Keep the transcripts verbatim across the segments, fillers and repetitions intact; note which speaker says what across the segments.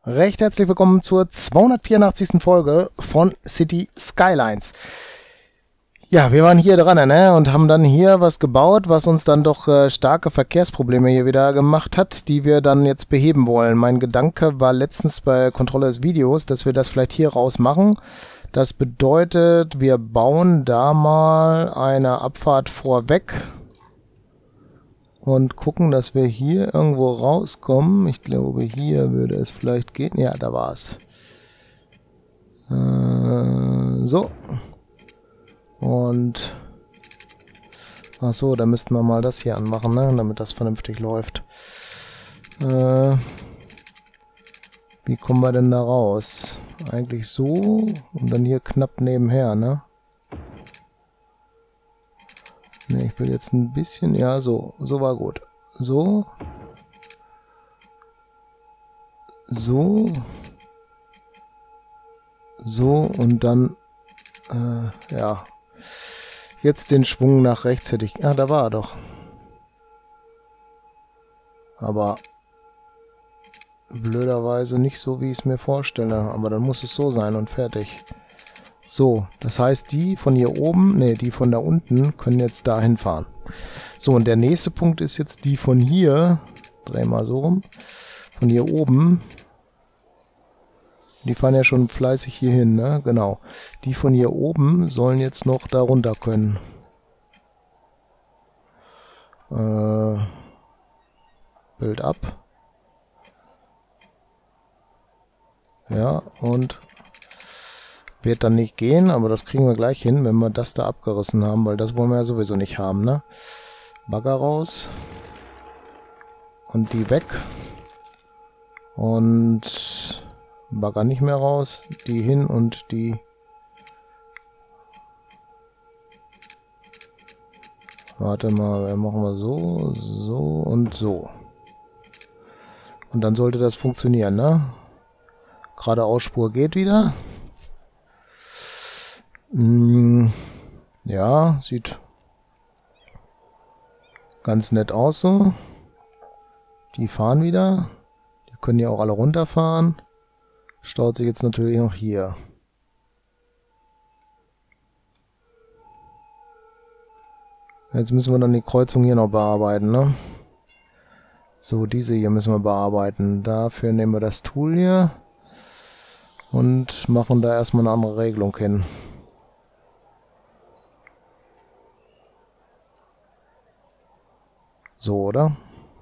Speaker 1: Recht herzlich willkommen zur zweihundertvierundachtzigsten Folge von City Skylines. Ja, wir waren hier dran, ne, und haben dann hier was gebaut, was uns dann doch äh, starke Verkehrsprobleme hier wieder gemacht hat, die wir dann jetzt beheben wollen. Mein Gedanke war letztens bei Kontrolle des Videos, dass wir das vielleicht hier raus machen. Das bedeutet, wir bauen da mal eine Abfahrt vorweg und gucken, dass wir hier irgendwo rauskommen. Ich glaube, hier würde es vielleicht gehen. Ja, da war es. Äh, so. Und ach so, da müssten wir mal das hier anmachen, ne, damit das vernünftig läuft. Äh, wie kommen wir denn da raus? Eigentlich so und dann hier knapp nebenher, ne? Ne, ich will jetzt ein bisschen, ja, so, so war gut. So. So. So und dann, äh, ja. Jetzt den Schwung nach rechts hätte ich... Ja, da war er doch. Aber blöderweise nicht so, wie ich es mir vorstelle. Aber dann muss es so sein und fertig. So, das heißt, die von hier oben, ne, die von da unten können jetzt dahin fahren. So, und der nächste Punkt ist jetzt die von hier, dreh mal so rum, von hier oben. Die fahren ja schon fleißig hier hin, ne? Genau. Die von hier oben sollen jetzt noch da runter können. Äh, Bild ab. Ja, und wird dann nicht gehen, aber das kriegen wir gleich hin, wenn wir das da abgerissen haben, weil das wollen wir ja sowieso nicht haben, ne? Bagger raus. Und die weg. Und Bagger nicht mehr raus, die hin und die... Warte mal, machen wir so, so und so. Und dann sollte das funktionieren, ne? Geradeausspur geht wieder. Hm, ja, sieht ganz nett aus so. Die fahren wieder. Die können ja auch alle runterfahren. Staut sich jetzt natürlich noch hier. Jetzt müssen wir dann die Kreuzung hier noch bearbeiten, ne? So, diese hier müssen wir bearbeiten. Dafür nehmen wir das Tool hier und machen da erstmal eine andere Regelung hin. So, oder?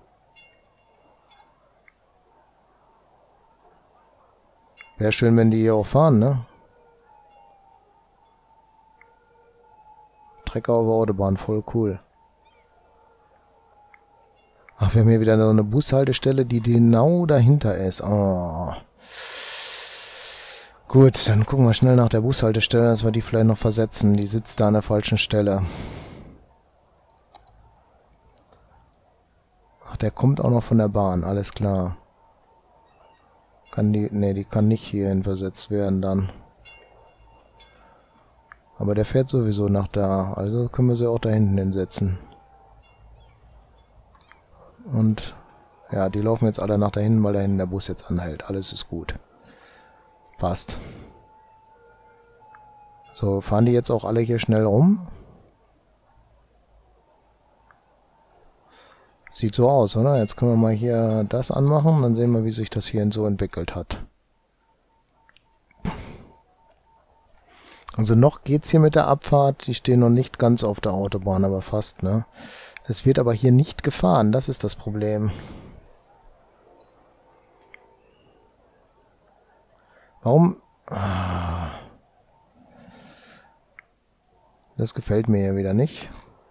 Speaker 1: Wäre schön, wenn die hier auch fahren, ne? Trecker auf der Autobahn, voll cool. Ach, wir haben hier wieder so eine Bushaltestelle, die genau dahinter ist. Oh. Gut, dann gucken wir schnell nach der Bushaltestelle, dass wir die vielleicht noch versetzen. Die sitzt da an der falschen Stelle. Ach, der kommt auch noch von der Bahn, alles klar. Kann die, ne, die kann nicht hierhin versetzt werden dann. Aber der fährt sowieso nach da, also können wir sie auch da hinten hinsetzen. Und ja, die laufen jetzt alle nach da hinten, weil da hinten der Bus jetzt anhält. Alles ist gut. Passt. So, fahren die jetzt auch alle hier schnell rum? Sieht so aus, oder? Jetzt können wir mal hier das anmachen, dann sehen wir, wie sich das hierhin so entwickelt hat. Also noch geht's hier mit der Abfahrt, die stehen noch nicht ganz auf der Autobahn, aber fast, ne? Es wird aber hier nicht gefahren, das ist das Problem. Warum? Das gefällt mir hier wieder nicht.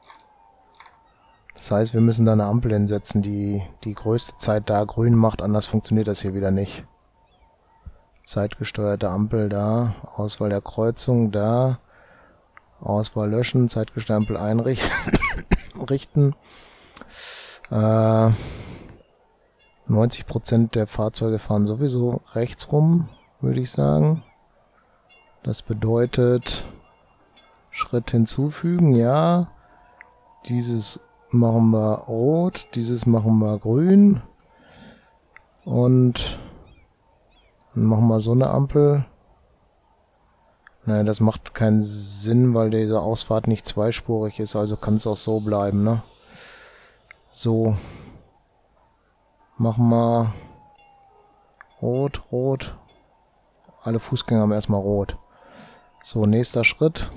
Speaker 1: Das heißt, wir müssen da eine Ampel hinsetzen, die die größte Zeit da grün macht, anders funktioniert das hier wieder nicht. Zeitgesteuerte Ampel da, Auswahl der Kreuzung da, Auswahl löschen, zeitgesteuerte Ampel einrichten. Äh, neunzig Prozent der Fahrzeuge fahren sowieso rechts rum, würde ich sagen. Das bedeutet, Schritt hinzufügen, ja. Dieses machen wir rot, dieses machen wir grün. Und Dann machen wir so eine Ampel. Naja, das macht keinen Sinn, weil diese Ausfahrt nicht zweispurig ist, also kann es auch so bleiben, ne? So. Machen wir rot, rot. Alle Fußgänger haben erstmal rot. So, nächster Schritt.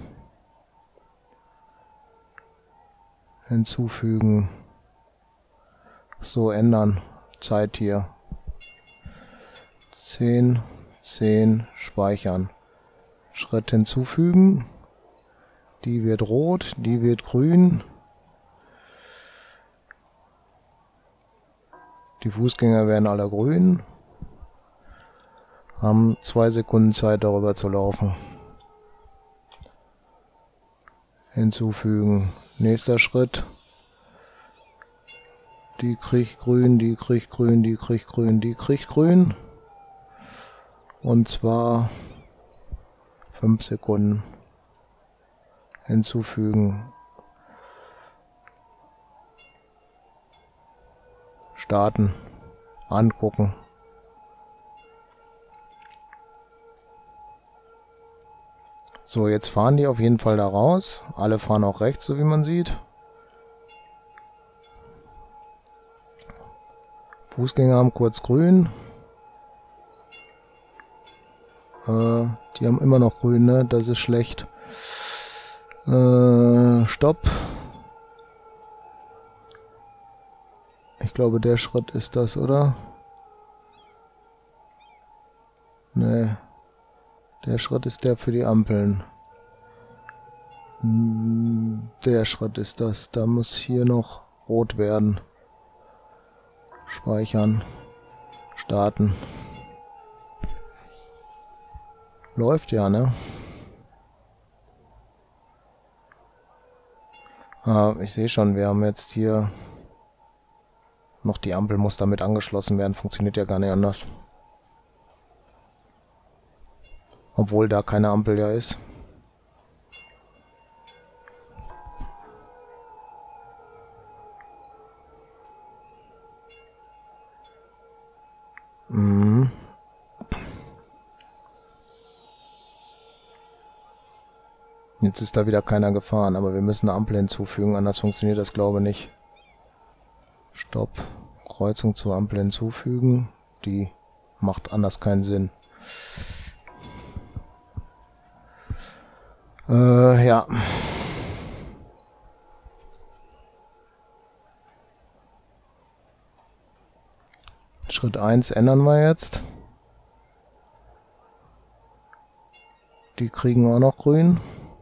Speaker 1: Hinzufügen. So, ändern. Zeit hier. zehn, zehn, speichern. Schritt hinzufügen. Die wird rot, die wird grün. Die Fußgänger werden alle grün. Haben zwei Sekunden Zeit, darüber zu laufen. Hinzufügen. Nächster Schritt. Die kriegt grün, die kriegt grün, die kriegt grün, die kriegt grün. Und zwar fünf Sekunden. Hinzufügen. Starten. Angucken. So, jetzt fahren die auf jeden Fall da raus. Alle fahren auch rechts, so wie man sieht. Fußgänger haben kurz grün. Äh, die haben immer noch grün, ne? Das ist schlecht. Äh, Stopp. Ich glaube, der Schritt ist das, oder? Ne. Der Schritt ist der für die Ampeln. Der Schritt ist das. Da muss hier noch rot werden. Speichern. Starten. Läuft ja, ne? Ah, ich sehe schon, wir haben jetzt hier noch die Ampel muss damit angeschlossen werden. Funktioniert ja gar nicht anders. Obwohl da keine Ampel ja ist. Mhm. Jetzt ist da wieder keiner gefahren, aber wir müssen eine Ampel hinzufügen, anders funktioniert das, glaube ich, nicht. Stopp. Kreuzung zur Ampel hinzufügen. Die macht anders keinen Sinn. Äh, ja. Schritt eins ändern wir jetzt. Die kriegen auch noch grün.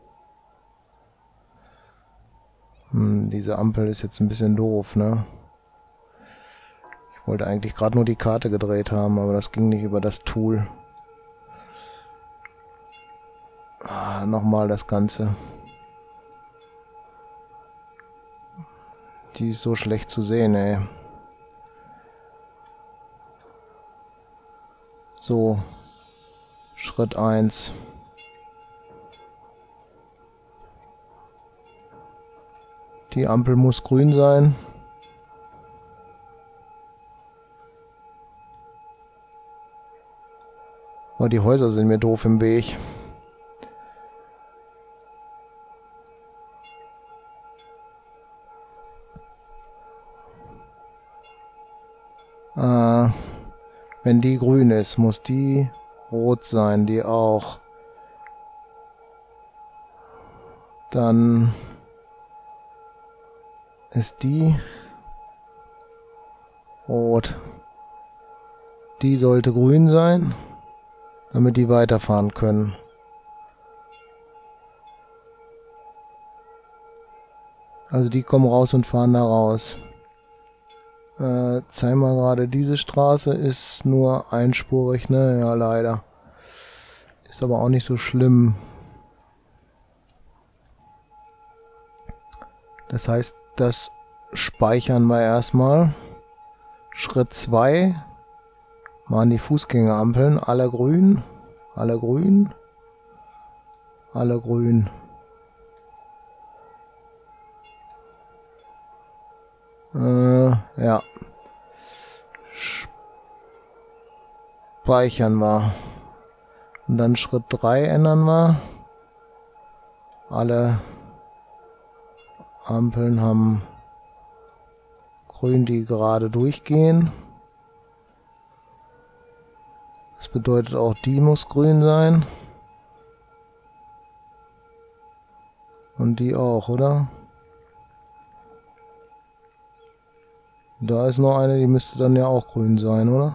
Speaker 1: Hm, diese Ampel ist jetzt ein bisschen doof, ne? Ich wollte eigentlich gerade nur die Karte gedreht haben, aber das ging nicht über das Tool. Ah, nochmal das Ganze. Die ist so schlecht zu sehen, ey. So. Schritt eins. Die Ampel muss grün sein. Oh, die Häuser sind mir doof im Weg. Äh, wenn die grün ist, muss die rot sein, die auch. Dann ist die rot. Die sollte grün sein, damit die weiterfahren können. Also die kommen raus und fahren da raus. Äh, zeig mal gerade, diese Straße ist nur einspurig, ne? Ja, leider. Ist aber auch nicht so schlimm. Das heißt, das speichern wir erstmal. Schritt zwei. Machen die Fußgängerampeln. Alle grün. Alle grün. Alle grün. Äh, ja. speichern wir. Und dann Schritt drei ändern wir. Alle Ampeln haben grün, die gerade durchgehen. Das bedeutet auch, die muss grün sein. Und die auch, oder? Da ist noch eine, die müsste dann ja auch grün sein, oder?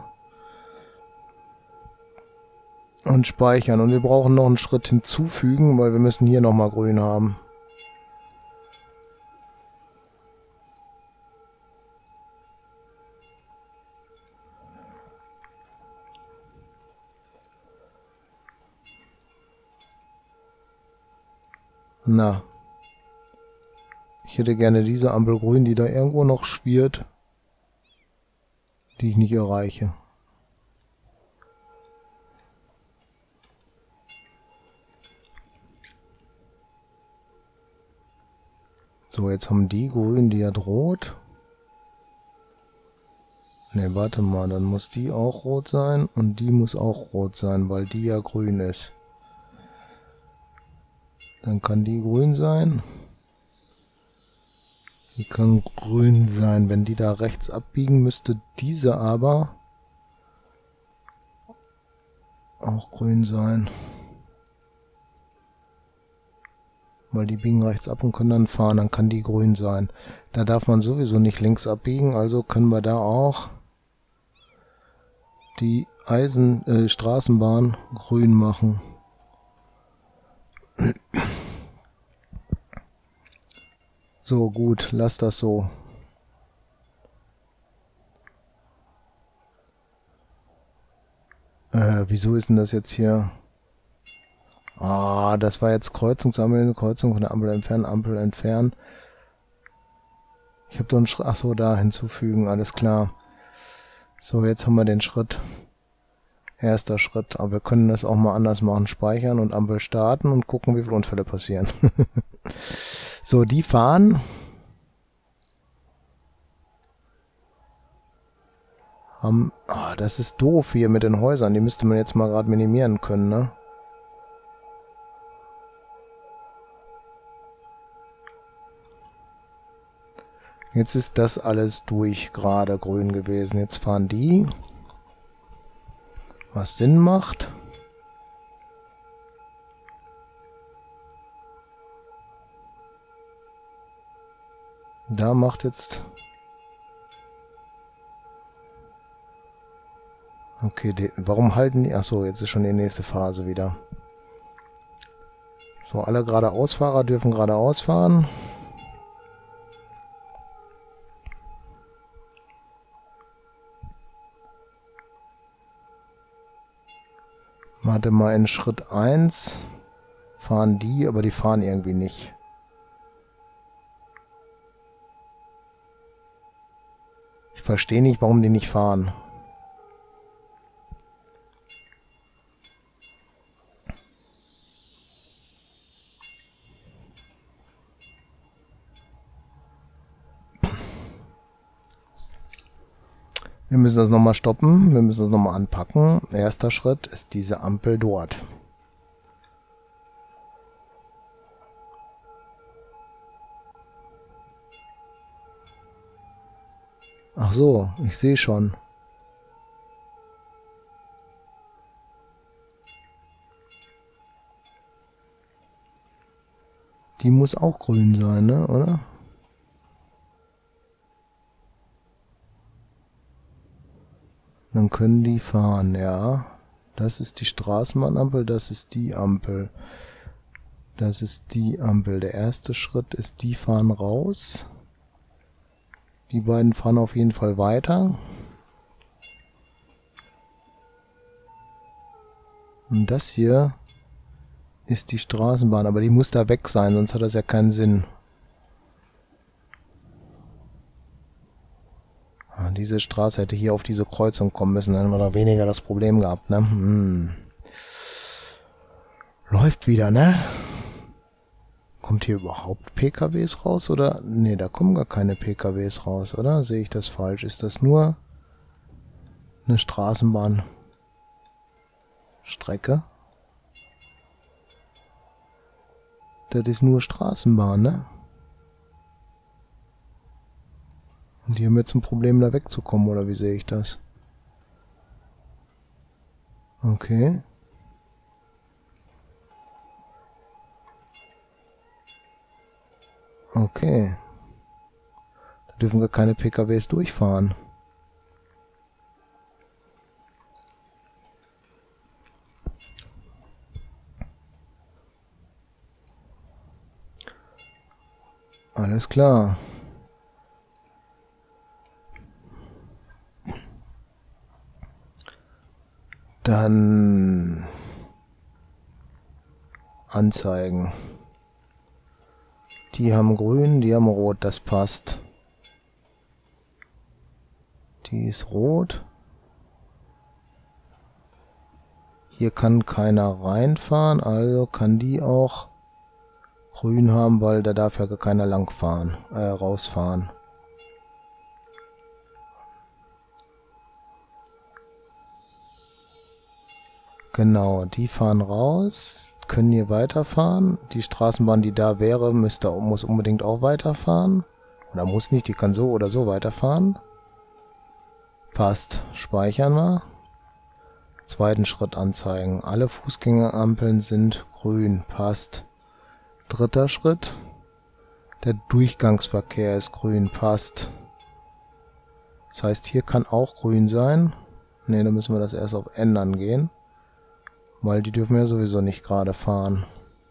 Speaker 1: Und speichern. Und wir brauchen noch einen Schritt hinzufügen, weil wir müssen hier nochmal grün haben. Na. Ich hätte gerne diese Ampel grün, die da irgendwo noch schwirrt, die ich nicht erreiche. So, jetzt haben die grün, die hat rot. Ne, warte mal, dann muss die auch rot sein und die muss auch rot sein, weil die ja grün ist. Dann kann die grün sein. Die kann grün sein. Wenn die da rechts abbiegen, müsste diese aber auch grün sein. Weil die biegen rechts ab und können dann fahren, dann kann die grün sein. Da darf man sowieso nicht links abbiegen, also können wir da auch die Eisen, äh, Straßenbahn grün machen. So, gut, lass das so. Äh, wieso ist denn das jetzt hier? Ah, das war jetzt Kreuzungsampel, Kreuzung von der Ampel entfernen, Ampel entfernen. Ich habe doch einen Schritt, ach so, da hinzufügen, alles klar. So, jetzt haben wir den Schritt. Erster Schritt, aber wir können das auch mal anders machen. Speichern und Ampel starten und gucken, wie viele Unfälle passieren. So, die fahren. Haben, ah, das ist doof hier mit den Häusern. Die müsste man jetzt mal gerade minimieren können, ne? Jetzt ist das alles durch, gerade grün gewesen. Jetzt fahren die, was Sinn macht. Da macht jetzt... Okay, die, warum halten die... Achso, jetzt ist schon die nächste Phase wieder. So, alle geradeausfahrer dürfen geradeaus fahren. Warte mal, in Schritt eins fahren die, aber die fahren irgendwie nicht. Ich verstehe nicht, warum die nicht fahren. Wir müssen das nochmal stoppen, wir müssen das nochmal anpacken. Erster Schritt ist diese Ampel dort. Ach so, ich sehe schon. Die muss auch grün sein, ne, oder? Dann können die fahren, ja. Das ist die Straßenbahnampel, das ist die Ampel. Das ist die Ampel. Der erste Schritt ist, die fahren raus. Die beiden fahren auf jeden Fall weiter. Und das hier ist die Straßenbahn, aber die muss da weg sein, sonst hat das ja keinen Sinn. Diese Straße hätte hier auf diese Kreuzung kommen müssen, dann hätten wir da weniger das Problem gehabt, ne? Hm. Läuft wieder, ne? Kommt hier überhaupt P K Ws raus, oder? Ne, da kommen gar keine P K Ws raus, oder? Sehe ich das falsch? Ist das nur eine Straßenbahn? Strecke. Das ist nur Straßenbahn, ne? Und die haben jetzt ein Problem, da wegzukommen, oder wie sehe ich das? Okay. Okay. Da dürfen wir keine P K Ws durchfahren. Alles klar. Dann anzeigen. Die haben grün, die haben rot, das passt. Die ist rot. Hier kann keiner reinfahren, also kann die auch grün haben, weil da darf ja gar keiner langfahren, äh, rausfahren. Genau, die fahren raus, können hier weiterfahren. Die Straßenbahn, die da wäre, müsste, muss unbedingt auch weiterfahren. Oder muss nicht, die kann so oder so weiterfahren. Passt. Speichern wir. Zweiten Schritt anzeigen. Alle Fußgängerampeln sind grün. Passt. Dritter Schritt. Der Durchgangsverkehr ist grün. Passt. Das heißt, hier kann auch grün sein. Ne, da müssen wir das erst auf Ändern gehen. Weil die dürfen ja sowieso nicht gerade fahren.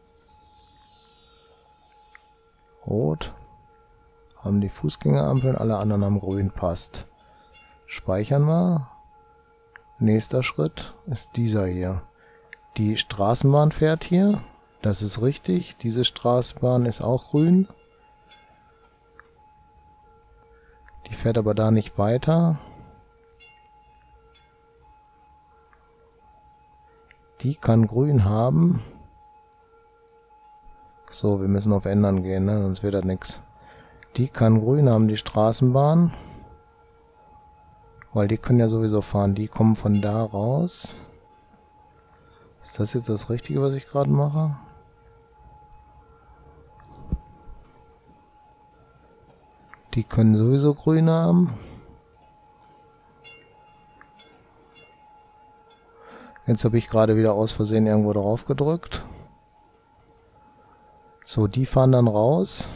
Speaker 1: Rot. Haben die Fußgängerampeln, alle anderen haben grün. Passt. Speichern wir. Nächster Schritt ist dieser hier. Die Straßenbahn fährt hier. Das ist richtig. Diese Straßenbahn ist auch grün. Die fährt aber da nicht weiter. Die kann grün haben. So, wir müssen auf Ändern gehen, ne? Sonst wird das nichts. Die kann grün haben, die Straßenbahn. Weil die können ja sowieso fahren. Die kommen von da raus. Ist das jetzt das Richtige, was ich gerade mache? Die können sowieso grün haben. Jetzt habe ich gerade wieder aus Versehen irgendwo drauf gedrückt. So, die fahren dann raus.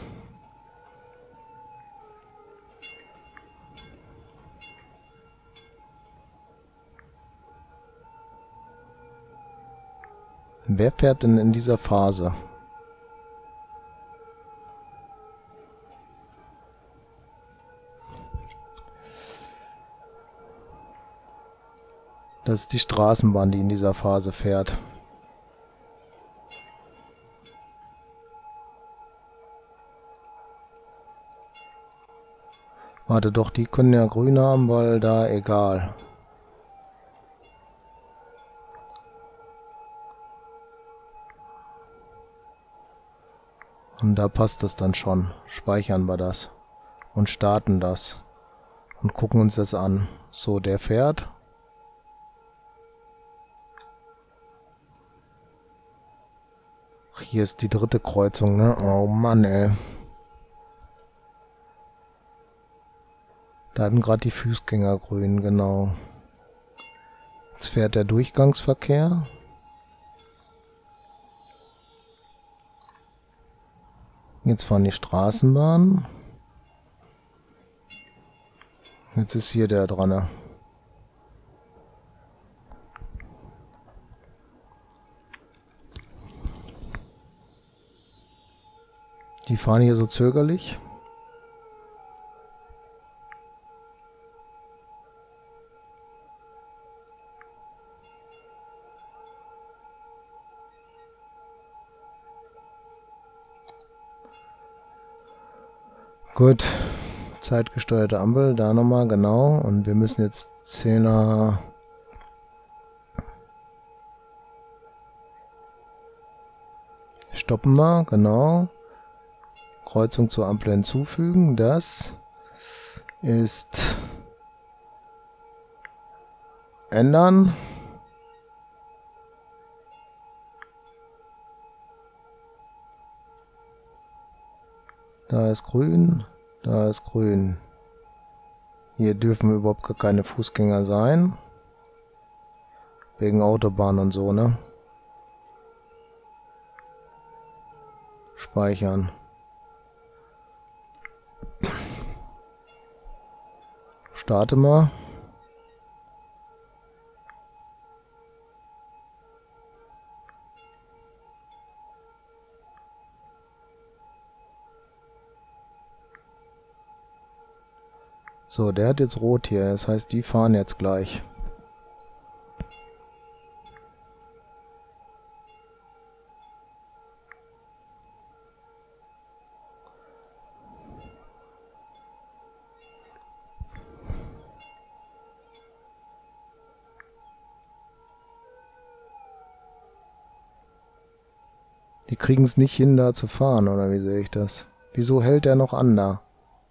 Speaker 1: Wer fährt denn in dieser Phase? Das ist die Straßenbahn, die in dieser Phase fährt. Warte doch, die können ja grün haben, weil da egal. Und da passt es dann schon. Speichern wir das. Und starten das. Und gucken uns das an. So, der fährt. Hier ist die dritte Kreuzung, ne? Oh Mann, ey. Da hatten gerade die Fußgänger grün, genau. Jetzt fährt der Durchgangsverkehr. Jetzt fahren die Straßenbahnen. Jetzt ist hier der dran. Die fahren hier so zögerlich. Gut, zeitgesteuerte Ampel, da nochmal, genau. Und wir müssen jetzt Zähler stoppen wir, genau. Kreuzung zur Ampel hinzufügen, das ist ändern. Da ist grün, da ist grün. Hier dürfen überhaupt gar keine Fußgänger sein. Wegen Autobahn und so, ne? Speichern. Starte mal. So, der hat jetzt rot hier. Das heißt, die fahren jetzt gleich. Die kriegen es nicht hin, da zu fahren, oder wie sehe ich das? Wieso hält er noch an da?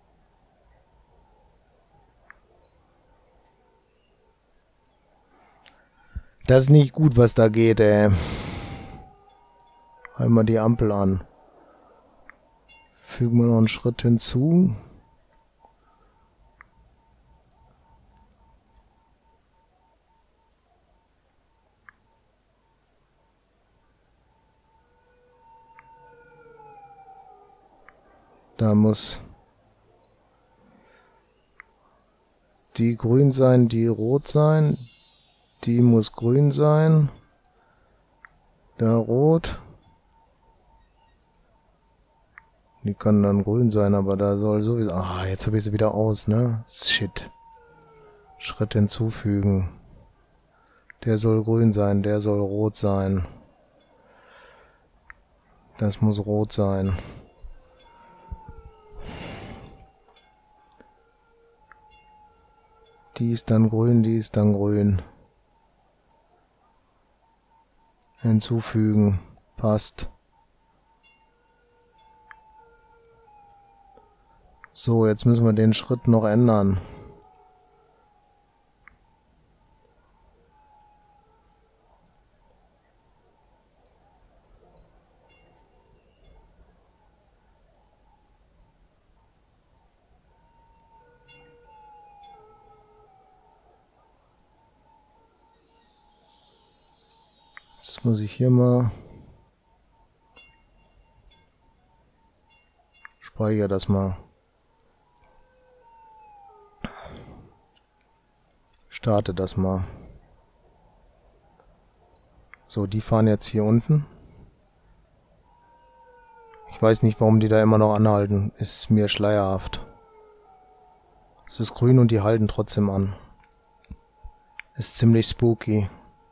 Speaker 1: Das ist nicht gut, was da geht, ey. Einmal die Ampel an. Fügen wir noch einen Schritt hinzu. Da muss die grün sein, die rot sein. Die muss grün sein. Da rot. Die kann dann grün sein, aber da soll sowieso... Ah, jetzt habe ich sie wieder aus, ne? Shit. Schritt hinzufügen. Der soll grün sein, der soll rot sein. Das muss rot sein. Die ist dann grün, die ist dann grün. Hinzufügen. Passt. So, jetzt müssen wir den Schritt noch ändern. Jetzt muss ich hier mal... Speichere das mal. Starte das mal. So, die fahren jetzt hier unten. Ich weiß nicht, warum die da immer noch anhalten. Ist mir schleierhaft. Es ist grün und die halten trotzdem an. Ist ziemlich spooky.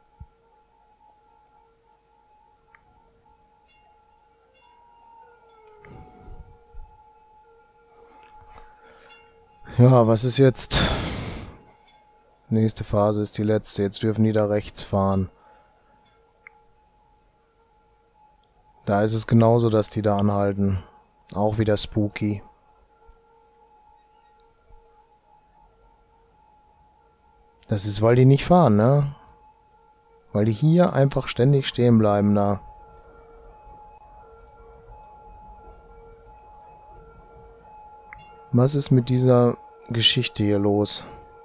Speaker 1: Ja, was ist jetzt? Nächste Phase ist die letzte. Jetzt dürfen die da rechts fahren. Da ist es genauso, dass die da anhalten. Auch wieder spooky. Das ist, weil die nicht fahren, ne? Weil die hier einfach ständig stehen bleiben da. Was ist mit dieser Geschichte hier los?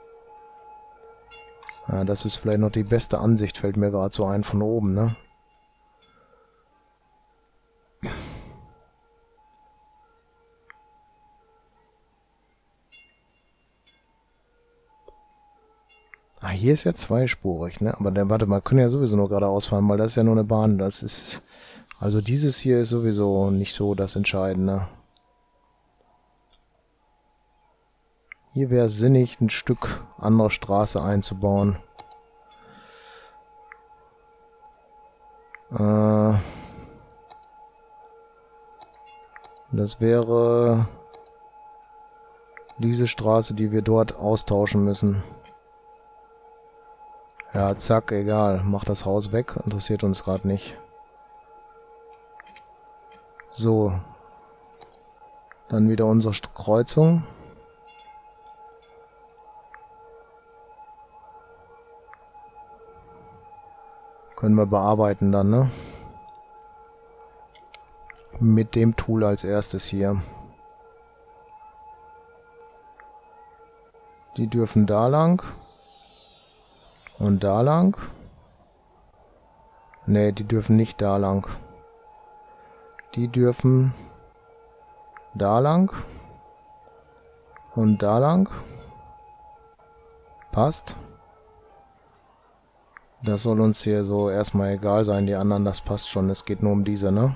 Speaker 1: Ja, das ist vielleicht noch die beste Ansicht, fällt mir gerade so ein von oben, ne? Ah, hier ist ja zweispurig, ne? Aber der, warte mal, können ja sowieso nur geradeaus fahren, weil das ist ja nur eine Bahn. Das ist... Also dieses hier ist sowieso nicht so das Entscheidende. Hier wäre es sinnig, ein Stück andere Straße einzubauen. Äh, das wäre diese Straße, die wir dort austauschen müssen. Ja, zack, egal. Mach das Haus weg, interessiert uns gerade nicht. So. Dann wieder unsere Kreuzung. Können wir bearbeiten dann, ne? Mit dem Tool als erstes hier. Die dürfen da lang. Und da lang. Ne, die dürfen nicht da lang. Die dürfen da lang. Und da lang. Passt. Das soll uns hier so erstmal egal sein. Die anderen, das passt schon. Es geht nur um diese, ne?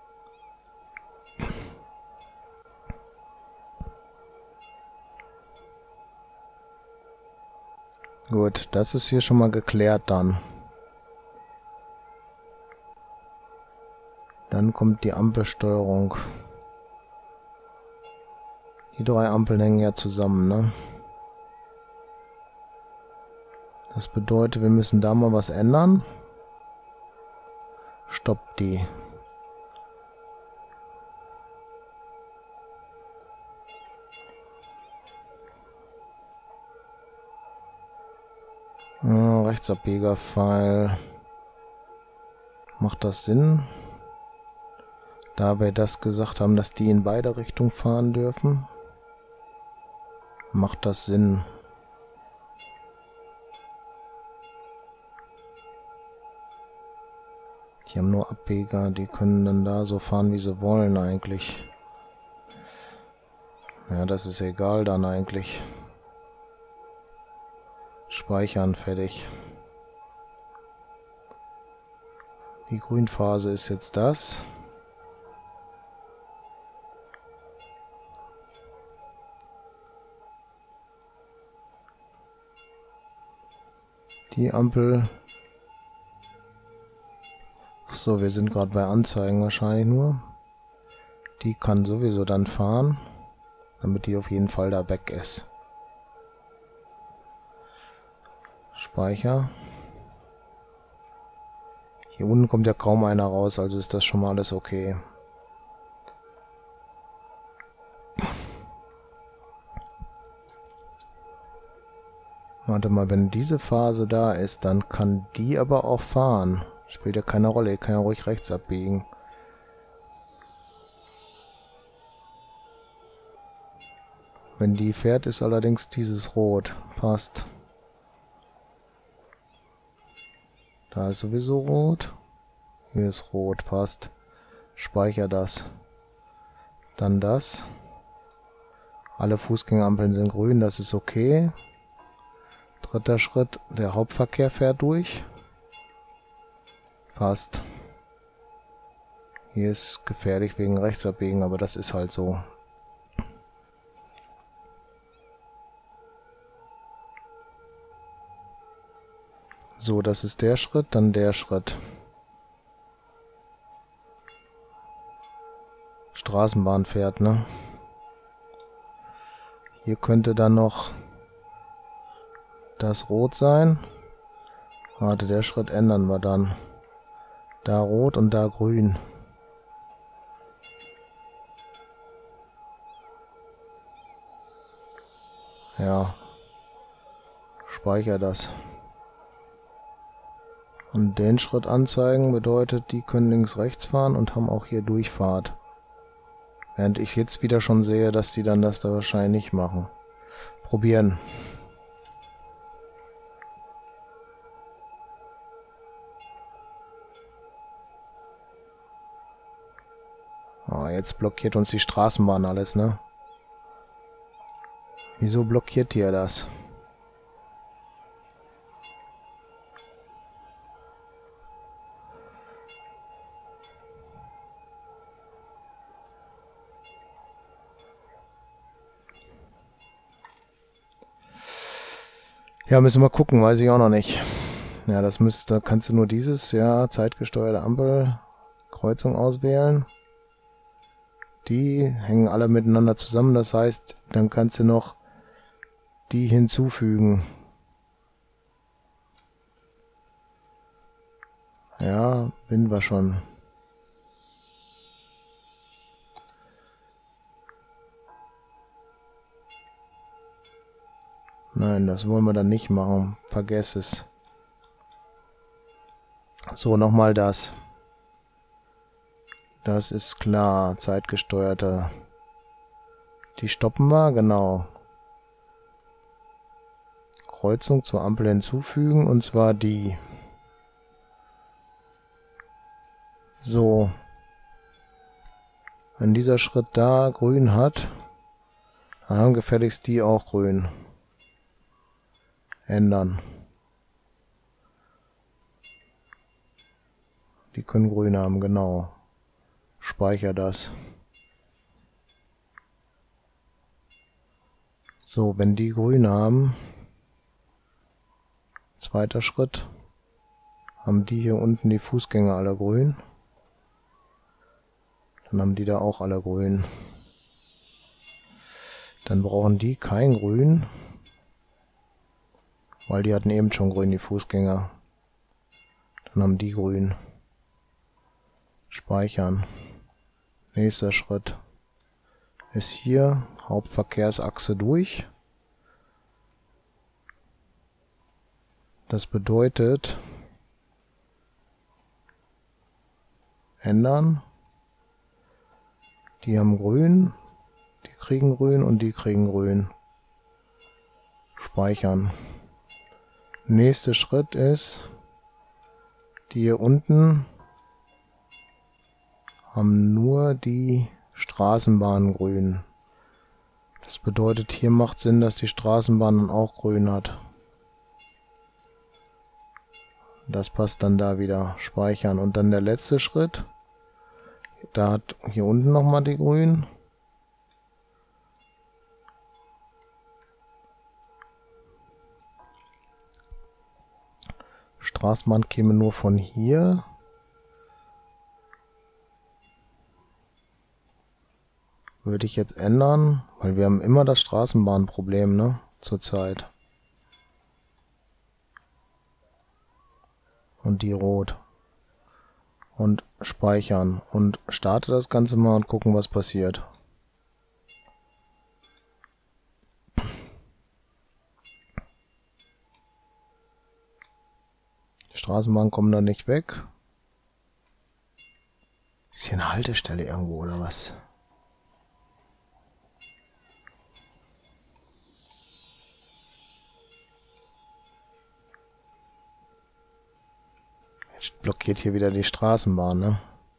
Speaker 1: Gut, das ist hier schon mal geklärt dann. Dann kommt die Ampelsteuerung. Die drei Ampeln hängen ja zusammen, ne? Das bedeutet, wir müssen da mal was ändern. Stoppt die. Ah, Rechtsabbiegerpfeil. Macht das Sinn? Da wir das gesagt haben, dass die in beide Richtungen fahren dürfen, macht das Sinn. Die haben nur Abbieger, die können dann da so fahren, wie sie wollen eigentlich. Ja, das ist egal dann eigentlich. Speichern, fertig. Die Grünphase ist jetzt das. Die Ampel. Achso, wir sind gerade bei Anzeigen wahrscheinlich nur. Die kann sowieso dann fahren, damit die auf jeden Fall da weg ist. Speicher. Hier unten kommt ja kaum einer raus, also ist das schon mal alles okay. Warte mal, wenn diese Phase da ist, dann kann die aber auch fahren. Spielt ja keine Rolle, ich kann ja ruhig rechts abbiegen. Wenn die fährt, ist allerdings dieses Rot. Passt. Da ist sowieso Rot. Hier ist Rot, passt. Speicher das. Dann das. Alle Fußgängerampeln sind grün, das ist okay. Dritter Schritt, der Hauptverkehr fährt durch. Passt. Hier ist gefährlich wegen Rechtsabbiegen, aber das ist halt so. So, das ist der Schritt, dann der Schritt. Straßenbahn fährt, ne? Hier könnte dann noch das Rot sein. Warte, der Schritt ändern wir dann. Da Rot und da Grün. Ja. Speicher das. Und den Schritt anzeigen bedeutet, die können links rechts fahren und haben auch hier Durchfahrt. Während ich jetzt wieder schon sehe, dass die dann das da wahrscheinlich nicht machen. Probieren. Oh, jetzt blockiert uns die Straßenbahn alles, ne? Wieso blockiert ihr das? Ja, müssen wir gucken, weiß ich auch noch nicht. Ja, das müsste, kannst du nur dieses, ja, zeitgesteuerte Ampel, Kreuzung auswählen. Die hängen alle miteinander zusammen, das heißt, dann kannst du noch die hinzufügen. Ja, bin wir schon. Nein, das wollen wir dann nicht machen. Vergesst es. So, nochmal das. Das ist klar. Zeitgesteuerte. Die stoppen wir, genau. Kreuzung zur Ampel hinzufügen, und zwar die. So. Wenn dieser Schritt da grün hat, dann haben gefälligst die auch grün. Ändern. Die können grün haben, genau. Speicher das. So, wenn die grün haben, zweiter Schritt, haben die hier unten die Fußgänger alle grün. Dann haben die da auch alle grün. Dann brauchen die kein Grün, weil die hatten eben schon grün, die Fußgänger. Dann haben die grün. Speichern. Nächster Schritt ist hier Hauptverkehrsachse durch. Das bedeutet ändern. Die haben grün, die kriegen grün und die kriegen grün. Speichern. Nächster Schritt ist, die hier unten haben nur die Straßenbahn grün. Das bedeutet, hier macht Sinn, dass die Straßenbahn dann auch grün hat. Das passt dann da wieder. Speichern. Und dann der letzte Schritt. Da hat hier unten nochmal die grün. Straßenbahn käme nur von hier. Würde ich jetzt ändern, weil wir haben immer das Straßenbahnproblem, ne, zurzeit. Und die rot. Und speichern. Und starte das Ganze mal und gucken, was passiert. Die Straßenbahnen kommen da nicht weg. Ist hier eine Haltestelle irgendwo oder was? Jetzt blockiert hier wieder die Straßenbahn, ne?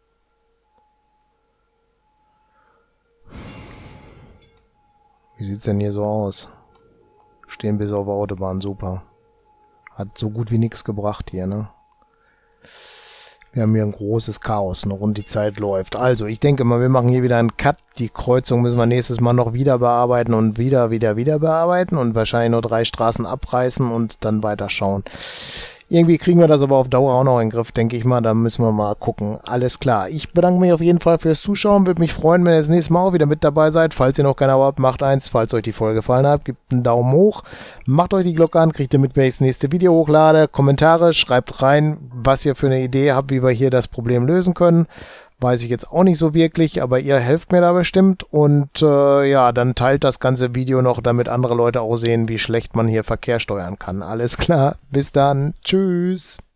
Speaker 1: Wie sieht's denn hier so aus? Stehen bis auf der Autobahn, super. Hat so gut wie nichts gebracht hier, ne? Wir haben hier ein großes Chaos noch und die Zeit läuft. Also, ich denke mal, wir machen hier wieder einen Cut. Die Kreuzung müssen wir nächstes Mal noch wieder bearbeiten und wieder, wieder, wieder bearbeiten und wahrscheinlich nur drei Straßen abreißen und dann weiter schauen. Irgendwie kriegen wir das aber auf Dauer auch noch in den Griff, denke ich mal. Da müssen wir mal gucken. Alles klar. Ich bedanke mich auf jeden Fall fürs Zuschauen. Würde mich freuen, wenn ihr das nächste Mal auch wieder mit dabei seid. Falls ihr noch keiner habt, macht eins. Falls euch die Folge gefallen hat, gebt einen Daumen hoch. Macht euch die Glocke an, kriegt ihr mit, wenn ich das nächste Video hochlade. Kommentare, schreibt rein, was ihr für eine Idee habt, wie wir hier das Problem lösen können. Weiß ich jetzt auch nicht so wirklich, aber ihr helft mir da bestimmt. Und äh, ja, dann teilt das ganze Video noch, damit andere Leute auch sehen, wie schlecht man hier Verkehr steuern kann. Alles klar, bis dann. Tschüss.